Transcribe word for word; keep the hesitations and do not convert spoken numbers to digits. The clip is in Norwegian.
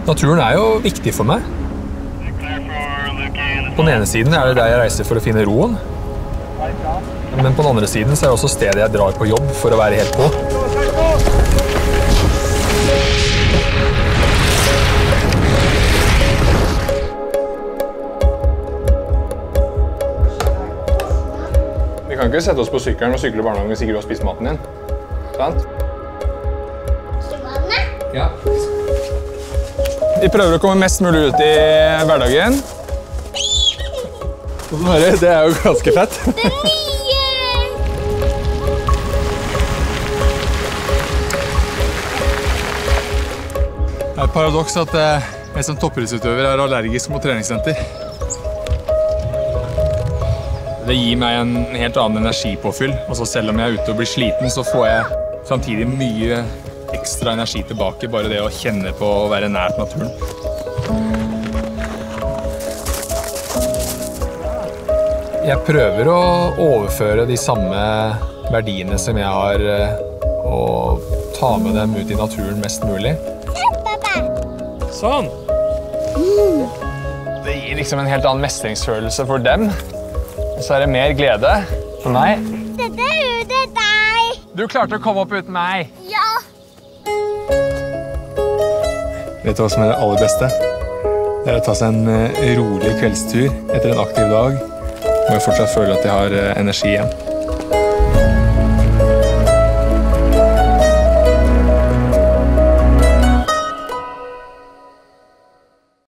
Naturen er jo viktig for meg. På den ene siden er det der jeg reiser for å finne roen. Men på den andre siden så er det også stedet jeg drar på jobb for å være helt på. Vi kan ikke sette oss på sykkelen og sykle i barnehagen hvis ikke du har spist maten din. Sant? Ja. Vi prøver å komme mest mulig ut i hverdagen. Det er jo ganske fett. Det er nye! Det er et paradoks at jeg som toppidrettsutøver er allergisk mot treningssenter. Det gir meg en helt annen energipåfyll, og så selv om jeg er ute og blir sliten, så får jeg samtidig mye ekstra energi tilbake, bare det å kjenne på å være nært naturen. Jeg prøver å overføre de samme verdiene som jeg har, og ta med dem ut i naturen mest mulig. Sånn! Det gir liksom en helt annen mestringsfølelse for dem. Og så er det mer glede for meg. Dette er jo det deg! Du klarte å komme opp uten meg! Ja! Vet du hva som er det aller beste? Det er å ta seg en rolig kveldstur etter en aktiv dag, og jeg fortsatt føler at jeg har energi igjen.